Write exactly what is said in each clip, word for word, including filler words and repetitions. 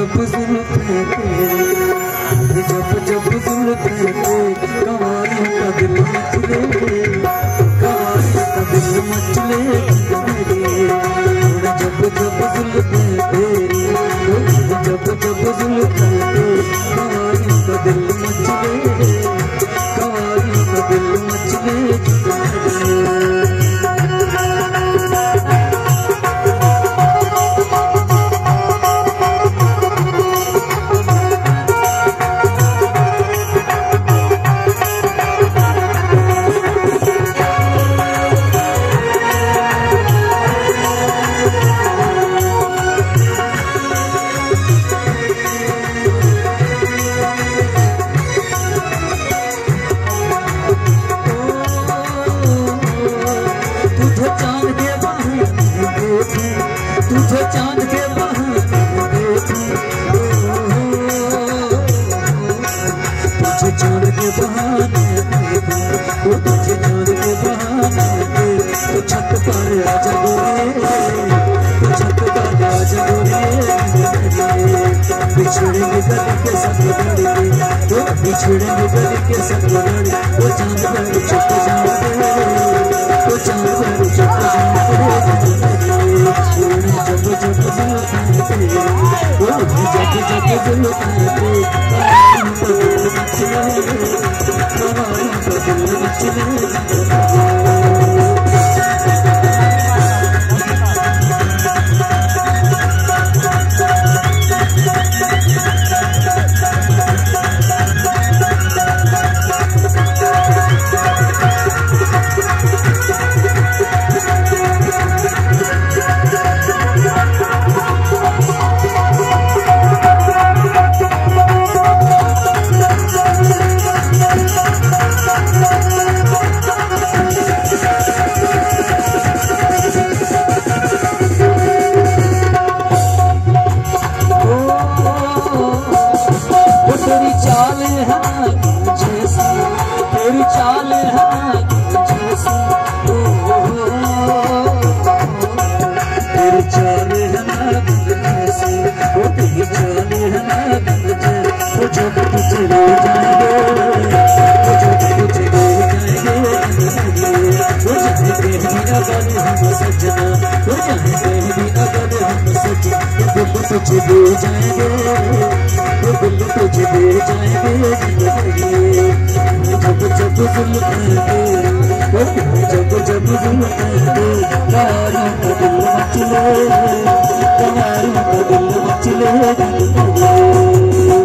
जब जुल्फे तेरी, जब जब जुल्फे तेरी, कवालियों का दिल मचले, कवालियों का दिल मचले मेरे। जब जब जुल्फे तेरी, जब जब जुल्फे तेरी, कवालियों का दिल मचले, कवालियों का दिल मचले मेरे। तुझे चांद के बहाने देखी, तुझे चांद के बहाने देखी, वो तुझे चांद के बहाने देखी। तो छत पर आजा गोरे, तो छत पर आजा गोरे, बिछड़ेंगे गली के सब लड़के, तो बिछड़ेंगे गली के सब लड़के। वो चांद पर छुप जाओगे, वो चांद पर छुप जाओगे, जब जब जुल्फे तेरी, वो जब जब जुल्फे तेरी, कवालियों का दिल मचले, कवालियों का दिल मचले। तेरी चाल है जैसी, तेरी चाल है जैसी, तेरी चाल है जैसी, वो तेरी चाल है जैसी। वो जब तुझे ले जाएंगे, वो जब तुझे ले जाएंगे, वो चाहे कहनी अगर हम सजना, वो चाहे कहनी अगर हम सजना, वो तुझे ले जाएंगे, वो दिल तुझे दे जाएंगे जिंदगी। जब जब जुल्फे तेरी, वो जब जब जुल्फे तेरी, कवालियों का दिल मचले, कवालियों का दिल मचले जिंदगी।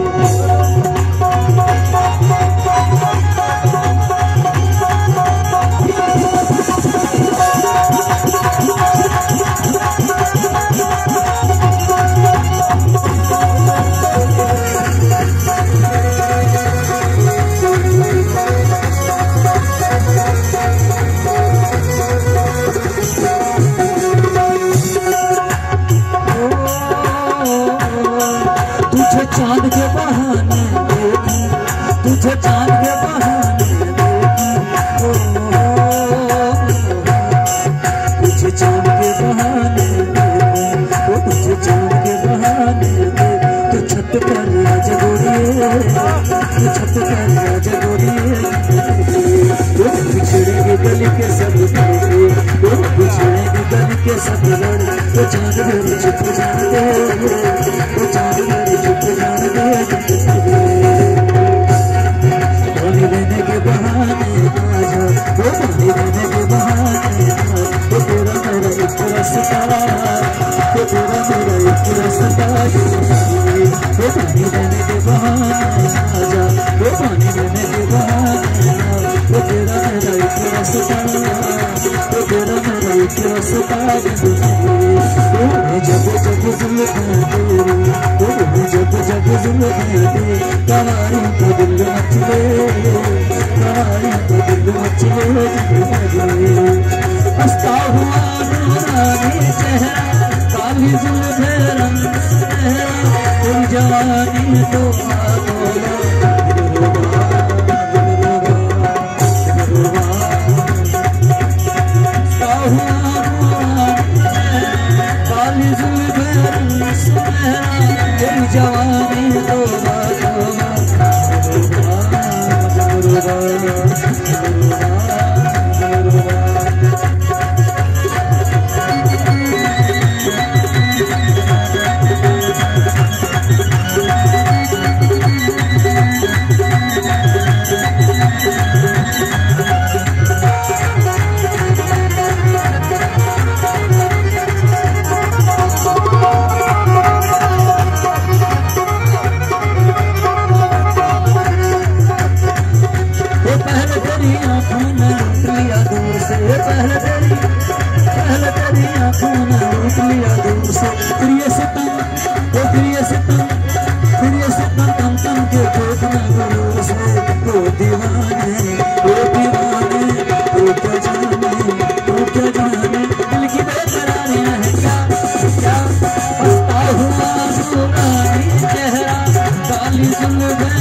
तुझे चांद के बहाने देखी, तुझे चांद के बहाने देखी, तुझे चांद के बहाने देखी, वो तुझे चांद के बहाने देखी। तो छत पर आजा गोरिये, तो छत पर आजा गोरिये, वो बिछड़ेंगे गली के सब लड़के, वो बिछड़ेंगे गली के सब लड़के। वो चांद मेरे छुप जाते, वो चांद मेरे छुप जाते, पानी देने के बहाने आजा, वो पानी देने के बहाने आजा। वो तेरा मेरा एक रास्ता, वो तेरा मेरा एक रास्ता, वो पानी देने के बहाने आजा, वो पानी देने के बहाने आजा। वो तेरा मेरा एक रास्ता, वो तेरा मेरा एक रास्ता। जब जब जुल्फे तेरी, जब जब जुल्फे तेरी, कवालियों का दिल मचले, कवालियों का दिल मचले जिंदगी। हंसता हुआ नूरानी चेहरा, काली जुल्फे रंग सेहरा, तेरी जवानी तो काली जुल्फे रंग सेहरा, तेरी जवानी चेहरा काली सुन